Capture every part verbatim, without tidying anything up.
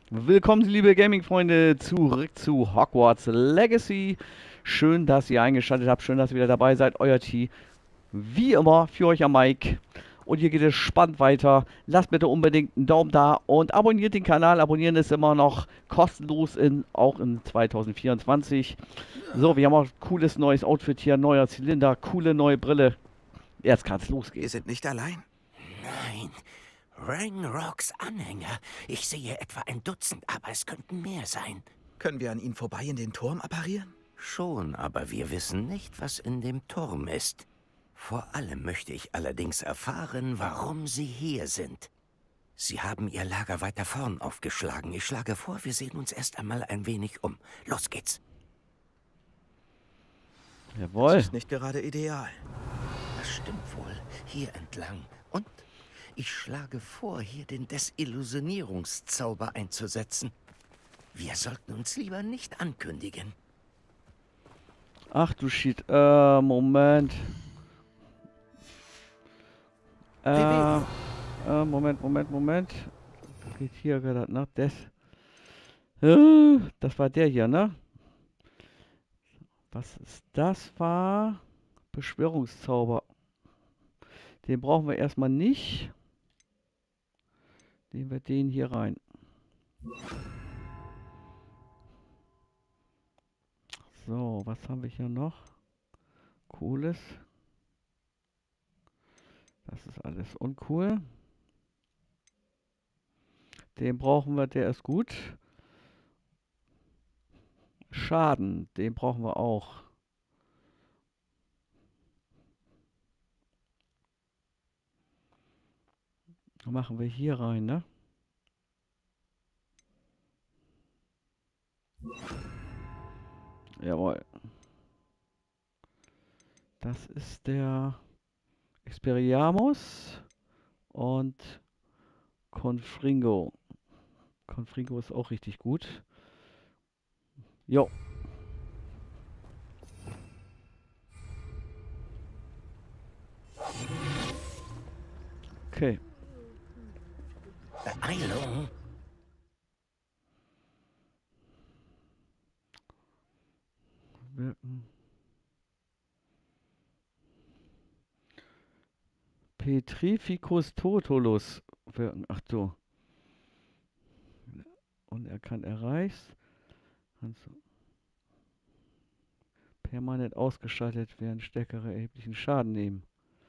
Willkommen, liebe Gaming-Freunde, zurück zu Hogwarts Legacy. Schön, dass ihr eingeschaltet habt. Schön, dass ihr wieder dabei seid. Euer T. Wie immer für euch am Mic. Und hier geht es spannend weiter. Lasst bitte unbedingt einen Daumen da und abonniert den Kanal. Abonnieren ist immer noch kostenlos, in, auch in zweitausendvierundzwanzig. So, wir haben auch ein cooles neues Outfit hier. Neuer Zylinder, coole neue Brille. Jetzt kann es Wir losgehen. sind nicht allein. Nein, Rangrocks Anhänger. Ich sehe etwa ein Dutzend, aber es könnten mehr sein. Können wir an ihnen vorbei in den Turm apparieren? Schon, aber wir wissen nicht, was in dem Turm ist. Vor allem möchte ich allerdings erfahren, warum sie hier sind. Sie haben ihr Lager weiter vorn aufgeschlagen. Ich schlage vor, wir sehen uns erst einmal ein wenig um. Los geht's. Jawohl. Das ist nicht gerade ideal. Das stimmt wohl. Hier entlang. Und ich schlage vor, hier den Desillusionierungszauber einzusetzen. Wir sollten uns lieber nicht ankündigen. Ach du Shit. Äh, Moment. Äh, äh, Moment, Moment, Moment. Geht hier gerade nach des. Äh, das war der hier, ne? Was ist das? War Beschwörungszauber. Den brauchen wir erstmal nicht. Nehmen wir den hier rein. So, was haben wir hier noch? Cooles. Das ist alles uncool. Den brauchen wir, der ist gut. Schaden, den brauchen wir auch. Machen wir hier rein, ne? Jawohl. Das ist der Expelliarmus und Confringo. Confringo ist auch richtig gut. Jo. Okay. Beeilung? Wirken. Petrificus totulus wirken. Ach du. Und er kann erreicht. Permanent ausgeschaltet werden, stärkere erheblichen Schaden nehmen.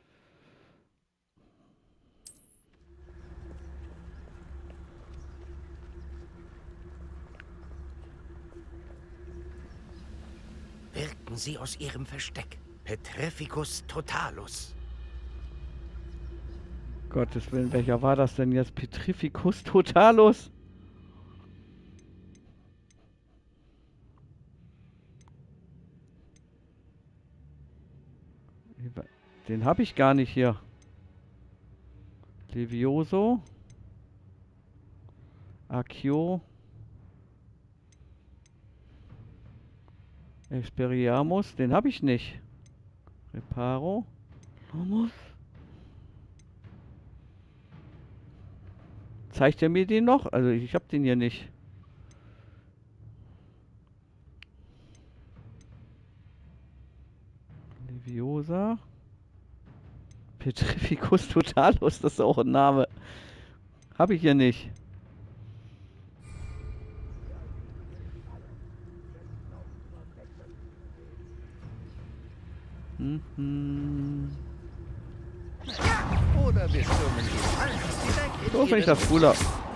Wirken Sie aus Ihrem Versteck. Petrificus totalus. Gottes Willen, welcher war das denn jetzt? Petrificus totalus? Den habe ich gar nicht hier. Levioso. Accio. Expelliarmus, den habe ich nicht. Reparo. Lomus. Zeigt er mir den noch? Also ich habe den hier nicht. Leviosa. Petrificus totalus, das ist auch ein Name. Habe ich hier nicht. Mhm. Oder wir stürmen die Wald direkt in So finde ich Ihren das cooler.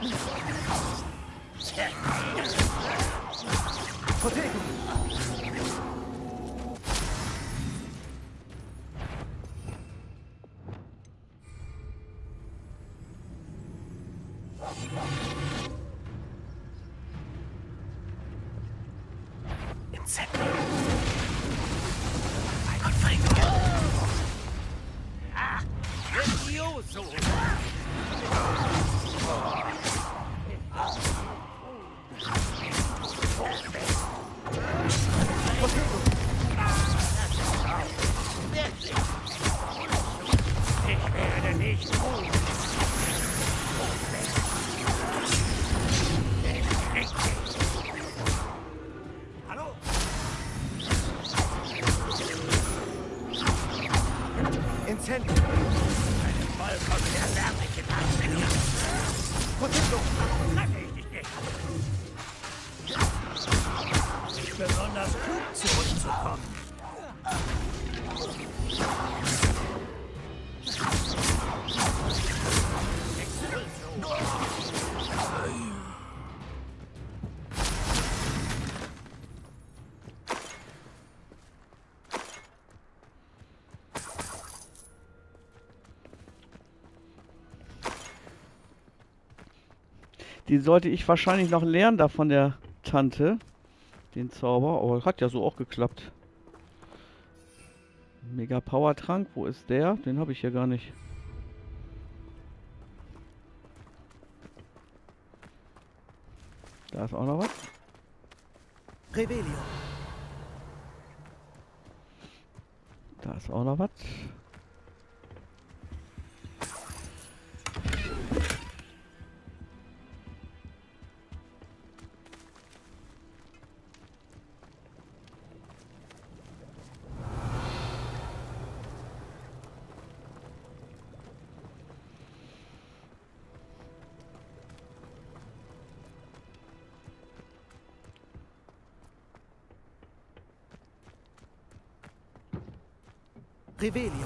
Inzettel. Bei Confringo. Ah, Levioso. Ich werde nicht ruhen. Potato! Treffe ich dich nicht. Nicht besonders klug, zurückzukommen. Die sollte ich wahrscheinlich noch lernen da von der Tante. Den Zauber. Aber hat ja so auch geklappt. Mega Power Trank. Wo ist der? Den habe ich hier gar nicht. Da ist auch noch was. Revelio. Da ist auch noch was. Revelio.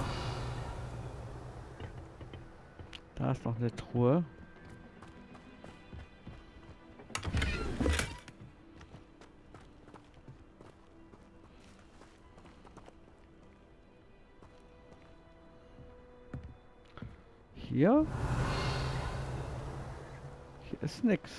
Da ist noch eine Truhe. Hier? Hier ist nix.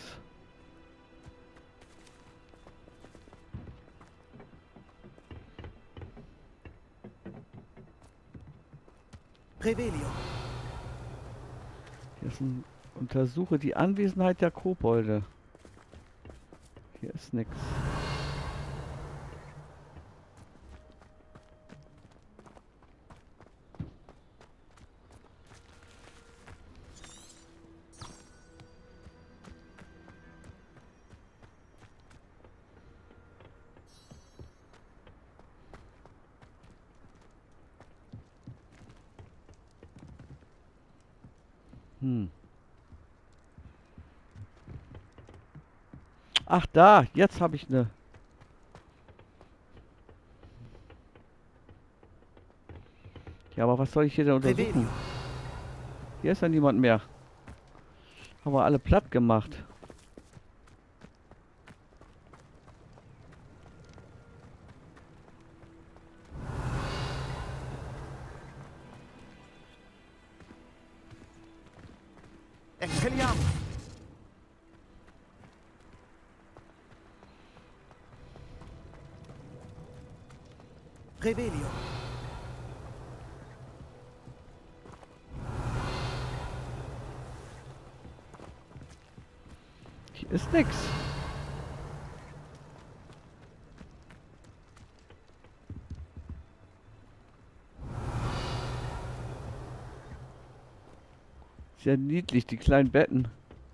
Revelio. Hier ist ein Untersuche die Anwesenheit der Kobolde. Hier ist nix. Hm. Ach da, jetzt habe ich eine. Ja, aber was soll ich hier denn untersuchen? Revelio. Hier ist ja niemand mehr. Haben wir alle platt gemacht. Expelliarmus. Revelio. Hier ist nix. Sehr niedlich, die kleinen Betten.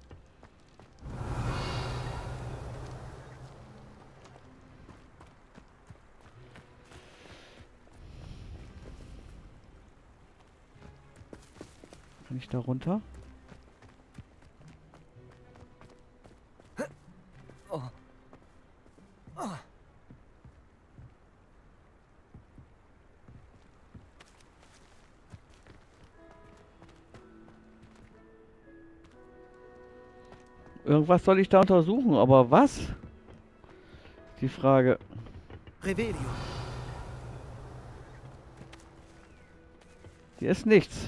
Kann ich da runter? Oh. Oh. Irgendwas soll ich da untersuchen, aber was? Die Frage. Revelio. Hier ist nichts.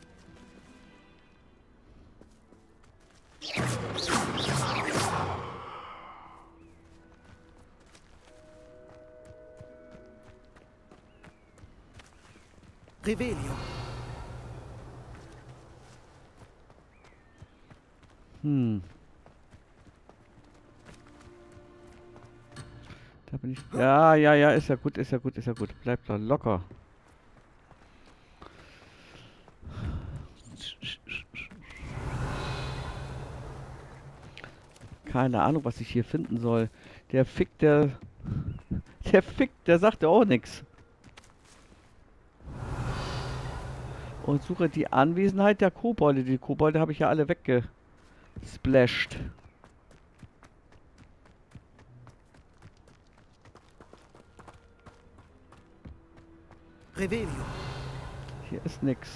Revelio. Hm. Da bin ich. Ja, ja, ja, ist ja gut, ist ja gut, ist ja gut. Bleibt da locker. Keine Ahnung, was ich hier finden soll. Der Fick, der... Der Fick, der sagte auch nichts. Und suche die Anwesenheit der Kobolde. Die Kobolde habe ich ja alle wegge... splasht. Revelio. Hier ist nix.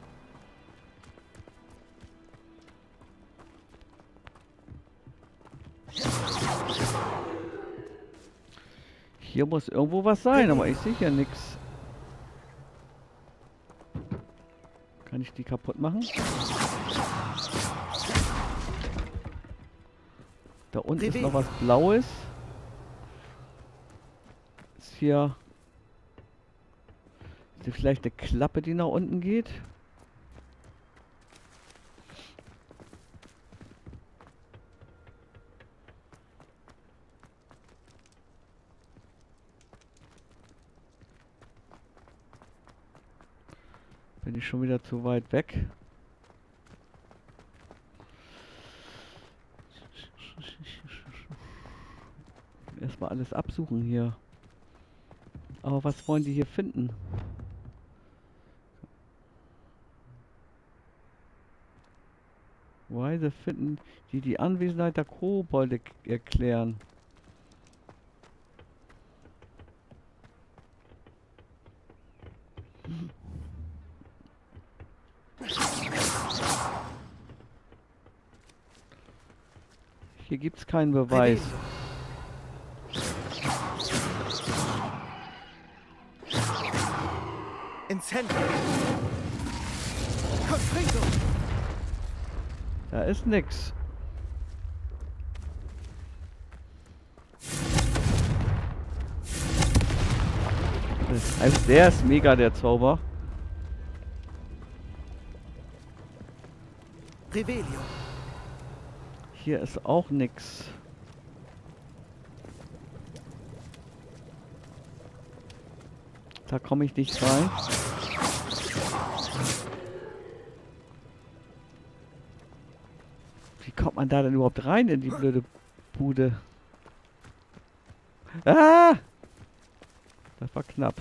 Hier muss irgendwo was sein, aber ich sehe hier nichts. Kann ich die kaputt machen? Da unten ist noch was Blaues. Ist hier... Ist hier vielleicht eine Klappe, die nach unten geht? Bin ich schon wieder zu weit weg? Erstmal alles absuchen hier. Aber was wollen die hier finden? Weise finden, die die Anwesenheit der Kobolde erklären. Hier gibt es keinen Beweis. Incendio. Confringo. Da ist nix. Also der ist mega, der Zauber. Revelio. Hier ist auch nix. Da komme ich nicht rein. Wie kommt man da denn überhaupt rein in die blöde Bude? Ah! Das war knapp.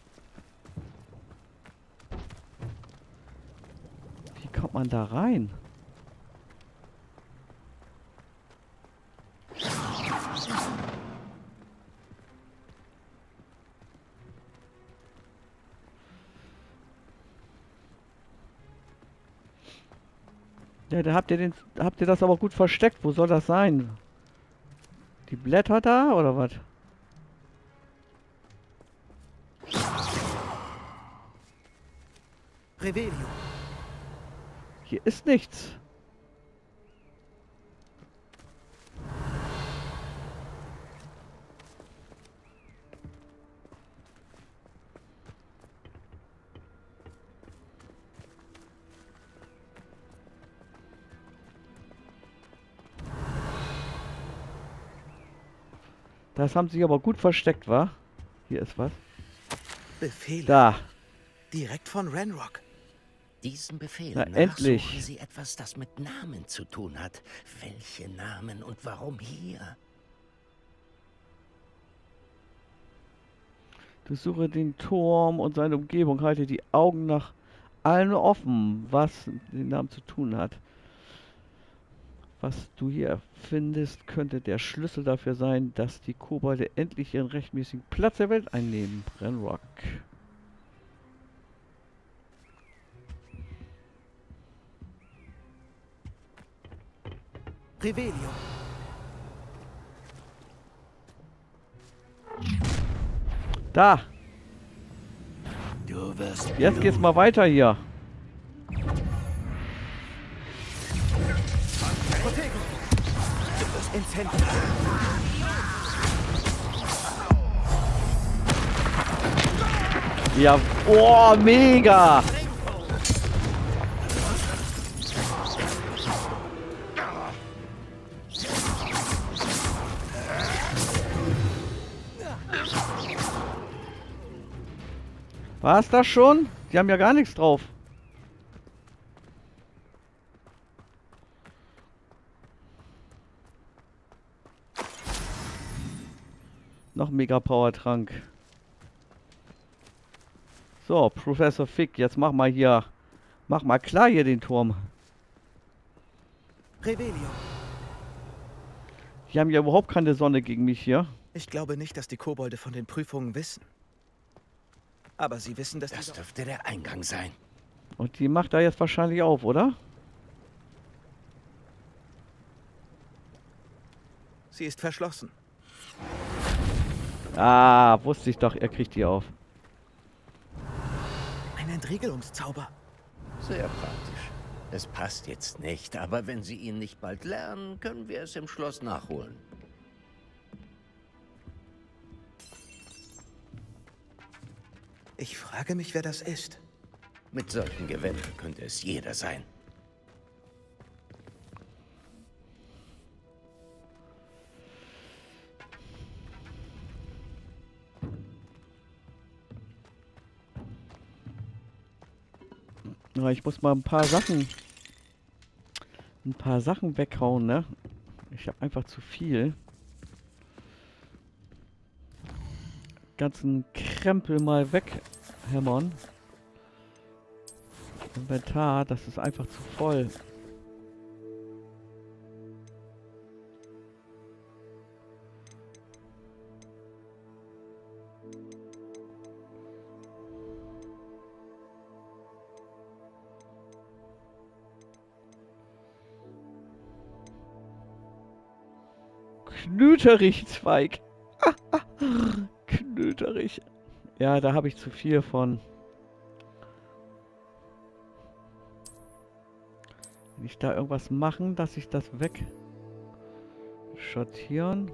Wie kommt man da rein? Ja, da habt ihr den, habt ihr das aber gut versteckt. Wo soll das sein? Die Blätter da oder was? Revelio. Hier ist nichts. Das haben sie aber gut versteckt, wa? Hier ist was. Befehle. Da. Direkt von Ranrock. Diesen Befehl Na, nach endlich. suchen Sie etwas, das mit Namen zu tun hat. Welche Namen und warum hier? Durchsuche den Turm und seine Umgebung. Halte die Augen nach allen offen, was mit den Namen zu tun hat. Was du hier findest, könnte der Schlüssel dafür sein, dass die Kobolde endlich ihren rechtmäßigen Platz der Welt einnehmen. Ranrock. Revelio. Da! Du wirst Jetzt geht's mal weiter hier. Protego. Incendio. Ja, oh, mega! War's das schon? Die haben ja gar nichts drauf. Noch Mega Power Trank. So, Professor Fick, jetzt mach mal hier. Mach mal klar hier den Turm. Revelio. Die haben ja überhaupt keine Sonne gegen mich hier. Ich glaube nicht, dass die Kobolde von den Prüfungen wissen. Aber sie wissen, dass Das die... dürfte der Eingang sein. Und die macht da jetzt wahrscheinlich auf, oder? Sie ist verschlossen. Ah, wusste ich doch, er kriegt die auf. Ein Entriegelungszauber. Sehr praktisch. Es passt jetzt nicht, aber wenn Sie ihn nicht bald lernen, können wir es im Schloss nachholen. Ich frage mich, wer das ist. Mit solchen Gewändern könnte es jeder sein. Ja, ich muss mal ein paar Sachen... Ein paar Sachen weghauen, ne? Ich habe einfach zu viel. Ganzen Krempel mal weghämmern. Inventar, das ist einfach zu voll. Knöterich-Zweig. Knöterich. Ja, da habe ich zu viel von. Wenn ich da irgendwas machen, dass ich das weg schattieren.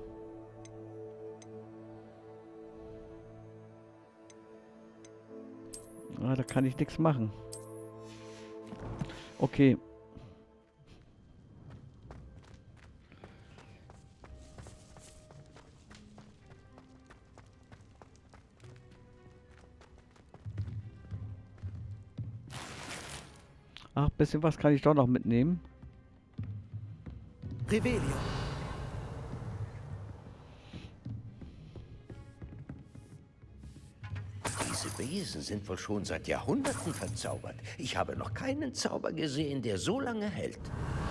Ah, da kann ich nichts machen. Okay. Ach, bisschen was kann ich doch noch mitnehmen. Revelio. Diese Besen sind wohl schon seit Jahrhunderten verzaubert. Ich habe noch keinen Zauber gesehen, der so lange hält.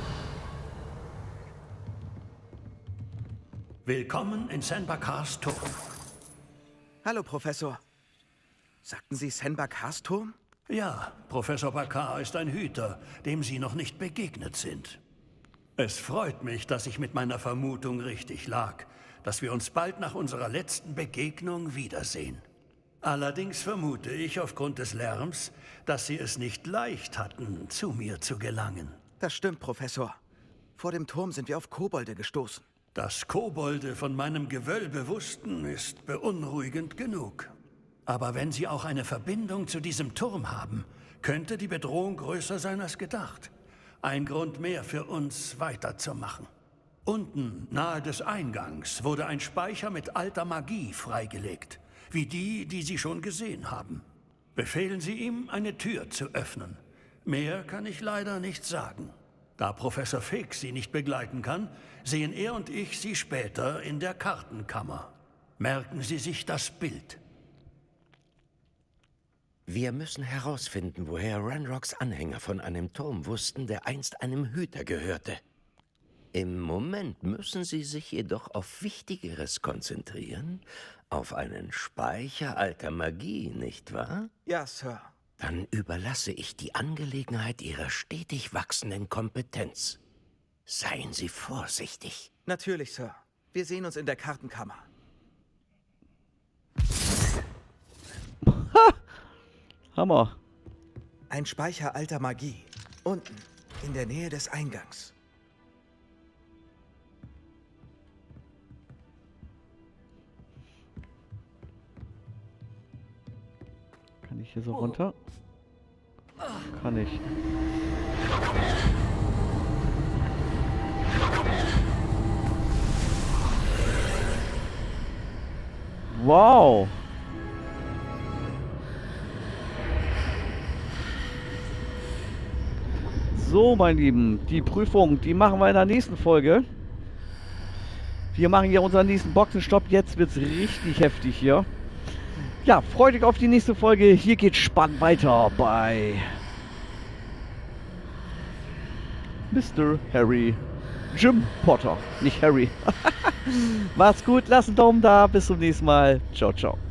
Willkommen in Senbakars Turm. Hallo, Professor. Sagten Sie Senbakars Turm? Ja, Professor Bakar ist ein Hüter, dem Sie noch nicht begegnet sind. Es freut mich, dass ich mit meiner Vermutung richtig lag, dass wir uns bald nach unserer letzten Begegnung wiedersehen. Allerdings vermute ich aufgrund des Lärms, dass Sie es nicht leicht hatten, zu mir zu gelangen. Das stimmt, Professor. Vor dem Turm sind wir auf Kobolde gestoßen. Dass Kobolde von meinem Gewölbe wussten, ist beunruhigend genug. Aber wenn Sie auch eine Verbindung zu diesem Turm haben, könnte die Bedrohung größer sein als gedacht. Ein Grund mehr für uns weiterzumachen. Unten, nahe des Eingangs, wurde ein Speicher mit alter Magie freigelegt, wie die, die Sie schon gesehen haben. Befehlen Sie ihm, eine Tür zu öffnen. Mehr kann ich leider nicht sagen. Da Professor Fix Sie nicht begleiten kann, sehen er und ich Sie später in der Kartenkammer. Merken Sie sich das Bild. Wir müssen herausfinden, woher Ranrocks Anhänger von einem Turm wussten, der einst einem Hüter gehörte. Im Moment müssen sie sich jedoch auf Wichtigeres konzentrieren, auf einen Speicher alter Magie, nicht wahr? Ja, Sir. Dann überlasse ich die Angelegenheit ihrer stetig wachsenden Kompetenz. Seien Sie vorsichtig. Natürlich, Sir. Wir sehen uns in der Kartenkammer. Hammer. Ein Speicher alter Magie. Unten, in der Nähe des Eingangs. Kann ich hier so runter? Kann ich. Wow. So, mein Lieben, die Prüfung, die machen wir in der nächsten Folge. Wir machen ja unseren nächsten Boxenstopp. Jetzt wird es richtig heftig hier. Ja, freut euch auf die nächste Folge. Hier geht spannend weiter bei Mister Harry Jim Potter. Nicht Harry. Macht's gut, lasst einen Daumen da. Bis zum nächsten Mal. Ciao, ciao.